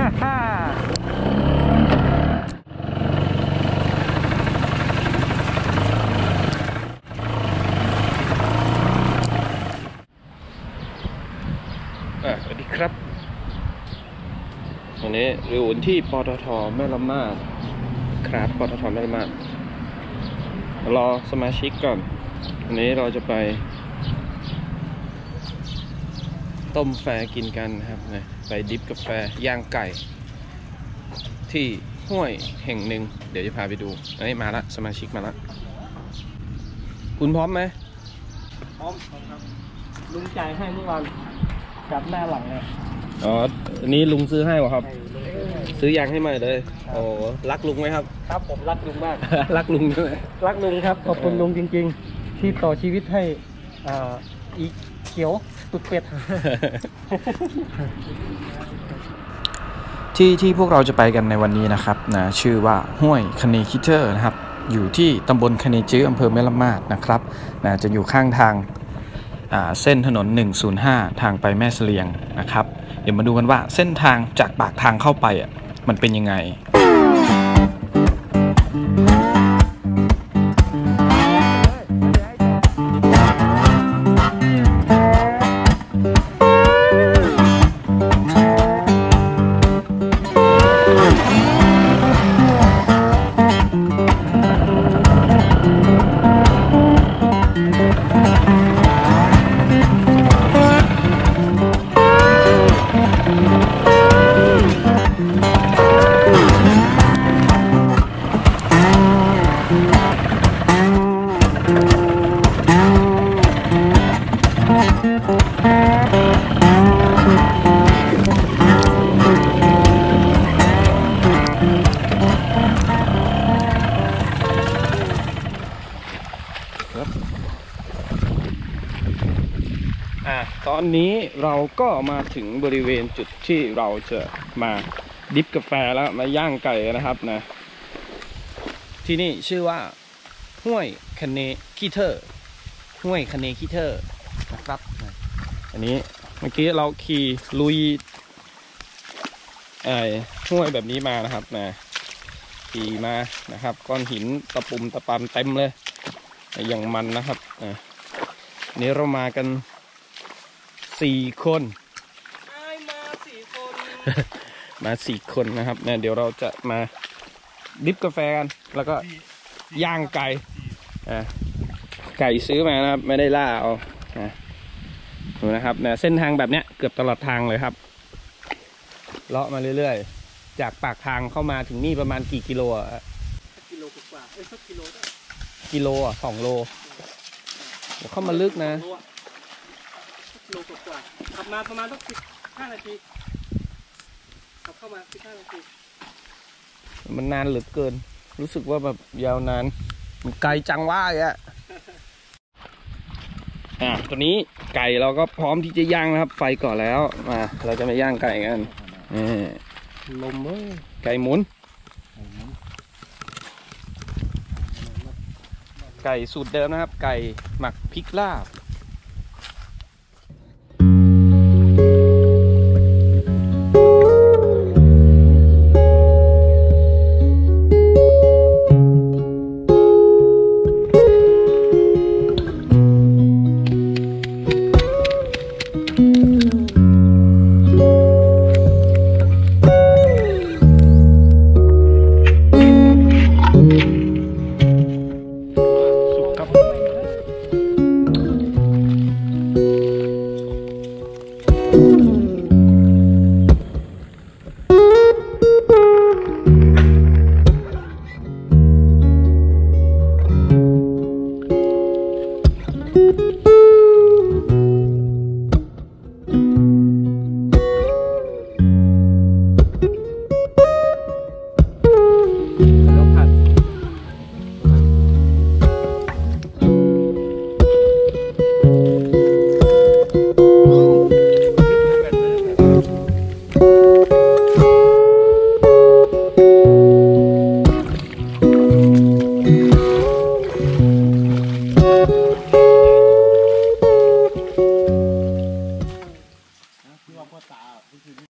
สวัสดีครับวันนี้เราอยู่ที่ปตท.แม่ละมาดครับปตท.แม่ละมาดรอสมาชิกก่อนวันนี้เราจะไปต้มแฟกินกันนะครับไปดิฟกาแฟย่างไก่ที่ห้วยแห่งหนึ่งเดี๋ยวจะพาไปดูอันนี้มาละสมาชิกมาละคุณพร้อมไหมพร้อมครับลุงจ่ายให้เมื่อวานจับหน้าหลังเลยอ๋ออันนี้ลุงซื้อให้วะครับซื้อยางให้ใหม่เลยโอ้รักลุงไหมครับครับผมรักลุงมากรักลุงใช่ไหมรักลุงครับขอบคุณลุงจริงๆที่ต่อชีวิตให้อีเขียวตุดเป็ดที่พวกเราจะไปกันในวันนี้นะครับชื่อว่าห้วยคเนคิเทอร์นะครับอยู่ที่ตำบลคเนจื้ออำเภอแม่ละมาดนะครับจะอยู่ข้างทางเส้นถนน105ทางไปแม่เสลียงนะครับเดี๋ยวมาดูกันว่าเส้นทางจากปากทางเข้าไปมันเป็นยังไงตอนนี้เราก็มาถึงบริเวณจุดที่เราจะมาดิฟกาแฟแล้วมาย่างไก่นะครับนะที่นี่ชื่อว่าห้วยคเนคิเทอร์ห้วยคเนคิเทอร์นะครับอันนี้เมื่อกี้เราขี่ลุยห้วยแบบนี้มานะครับนะขี่มานะครับก้อนหินตะปุ่มตะปำเต็มเลยอย่างมันนะครับนี่เรามากัน4 คนมา4 คนนะครับเนี่ยเดี๋ยวเราจะมาดิฟกาแฟกันแล้วก็ย่างไก่ไก่ซื้อมานะครับไม่ได้ล่าเอาดูนะครับเนี่ยเส้นทางแบบเนี้ยเกือบตลอดทางเลยครับเลาะมาเรื่อยๆจากปากทางเข้ามาถึงนี่ประมาณกี่กิโลกิโลกว่าสักกิโลได้กิโล2 โลเข้ามาลึกนะโลกว่าขับมาประมาณสัก15 นาทีขับเข้ามา15 นาทีมันนานเหลือเกินรู้สึกว่าแบบยาวนานมันไกลจังว่าตอนนี้ไก่เราก็พร้อมที่จะย่างนะครับไฟก่อนแล้วมาเราจะมาย่างไก่กันลมไก่หมุนไก่สูตรเดิมนะครับไก่หมักพริกลาบ